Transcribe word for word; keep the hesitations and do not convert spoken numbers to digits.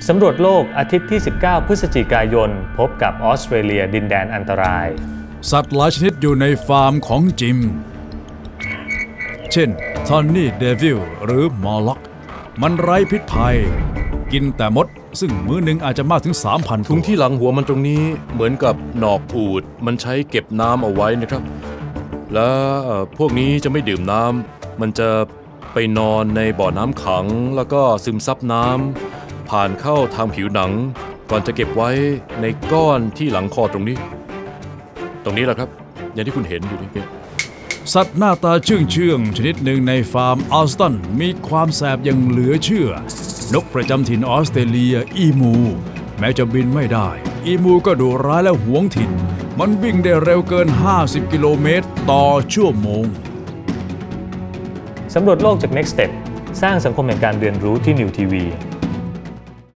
สำรวจโลกอาทิตย์ที่สิบเก้าพฤศจิกายนพบกับออสเตรเลียดินแดนอันตรายสัตว์หลายชนิดอยู่ในฟาร์มของจิมเช่นทอนนี่เดวิลหรือมอลล็อกมันไร้พิษภัยกินแต่มดซึ่งมื้อหนึ่งอาจจะมากถึง สามพันถุงที่หลังหัวมันตรงนี้เหมือนกับหนอกอูฐมันใช้เก็บน้ำเอาไว้นะครับและพวกนี้จะไม่ดื่มน้ำมันจะไปนอนในบ่อน้ำขังแล้วก็ซึมซับน้ำผ่านเข้าทางผิวหนังก่อนจะเก็บไว้ในก้อนที่หลังคอตรงนี้ตรงนี้แหละครับอย่างที่คุณเห็นอยู่นี่สัตว์หน้าตาเชื่องเชื่องชนิดหนึ่งในฟาร์มอัลสตันมีความแสบอย่างเหลือเชื่อนกประจำถิ่นออสเตรเลียอีมูแม้จะบินไม่ได้อีมูก็ดุร้ายและหวงถิ่นมันวิ่งได้เร็วเกินห้าสิบกิโลเมตรต่อชั่วโมงสำรวจโลกจาก Next Step สร้างสังคมแห่งการเรียนรู้ที่ New ที วี